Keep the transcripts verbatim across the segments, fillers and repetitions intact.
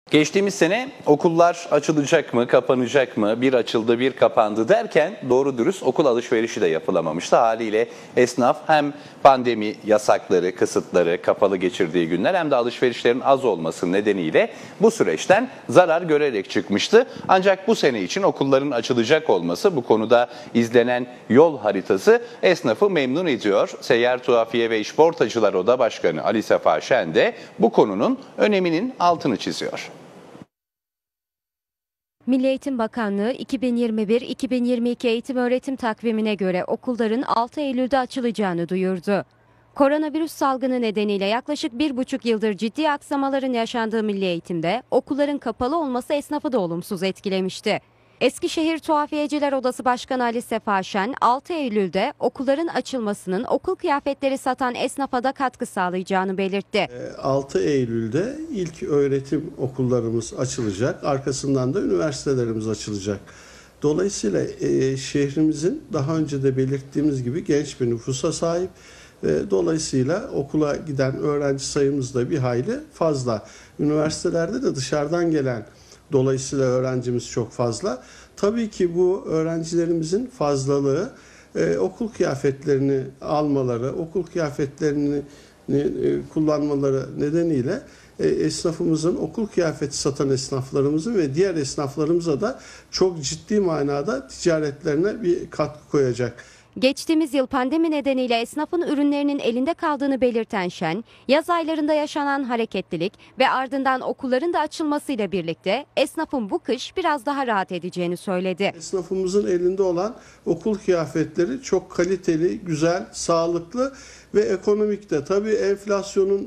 Geçtiğimiz sene okullar açılacak mı, kapanacak mı, bir açıldı bir kapandı derken doğru dürüst okul alışverişi de yapılamamıştı. Haliyle esnaf hem pandemi yasakları, kısıtları, kapalı geçirdiği günler hem de alışverişlerin az olması nedeniyle bu süreçten zarar görerek çıkmıştı. Ancak bu sene için okulların açılacak olması, bu konuda izlenen yol haritası esnafı memnun ediyor. Seyyar Tuhafiye ve İşportacılar Oda Başkanı Ali Sefa Şen de bu konunun öneminin altını çiziyor. Milli Eğitim Bakanlığı iki bin yirmi bir iki bin yirmi iki eğitim öğretim takvimine göre okulların altı Eylül'de açılacağını duyurdu. Koronavirüs salgını nedeniyle yaklaşık bir buçuk yıldır ciddi aksamaların yaşandığı milli eğitimde okulların kapalı olması esnafı da olumsuz etkilemişti. Eskişehir Tuhafiyeciler Odası Başkanı Ali Sefa Şen, altı Eylül'de okulların açılmasının okul kıyafetleri satan esnafa da katkı sağlayacağını belirtti. altı Eylül'de ilk öğretim okullarımız açılacak, arkasından da üniversitelerimiz açılacak. Dolayısıyla e, şehrimizin daha önce de belirttiğimiz gibi genç bir nüfusa sahip. E, dolayısıyla okula giden öğrenci sayımız da bir hayli fazla. Üniversitelerde de dışarıdan gelen dolayısıyla öğrencimiz çok fazla. Tabii ki bu öğrencilerimizin fazlalığı e, okul kıyafetlerini almaları, okul kıyafetlerini e, kullanmaları nedeniyle e, esnafımızın, okul kıyafeti satan esnaflarımızın ve diğer esnaflarımıza da çok ciddi manada ticaretlerine bir katkı koyacak. Geçtiğimiz yıl pandemi nedeniyle esnafın ürünlerinin elinde kaldığını belirten Şen, yaz aylarında yaşanan hareketlilik ve ardından okulların da açılmasıyla birlikte esnafın bu kış biraz daha rahat edeceğini söyledi. Esnafımızın elinde olan okul kıyafetleri çok kaliteli, güzel, sağlıklı ve ekonomik de. Tabii enflasyonun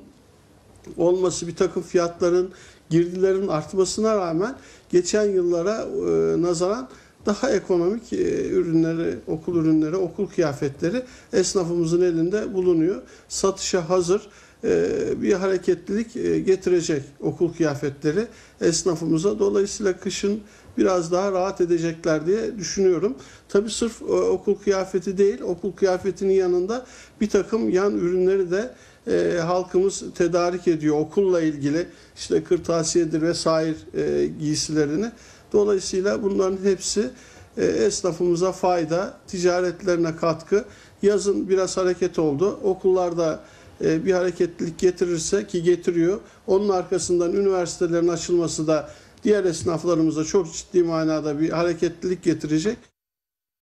olması, bir takım fiyatların, girdilerin artmasına rağmen geçen yıllara e, nazaran daha ekonomik e, ürünleri, okul ürünleri, okul kıyafetleri esnafımızın elinde bulunuyor. Satışa hazır e, bir hareketlilik e, getirecek okul kıyafetleri esnafımıza. Dolayısıyla kışın biraz daha rahat edecekler diye düşünüyorum. Tabii sırf e, okul kıyafeti değil, okul kıyafetinin yanında bir takım yan ürünleri de e, halkımız tedarik ediyor. Okulla ilgili işte kırtasiyedir vesaire e, giysilerini. Dolayısıyla bunların hepsi e, esnafımıza fayda, ticaretlerine katkı. Yazın biraz hareket oldu. Okullarda e, bir hareketlilik getirirse, ki getiriyor, onun arkasından üniversitelerin açılması da diğer esnaflarımıza çok ciddi manada bir hareketlilik getirecek.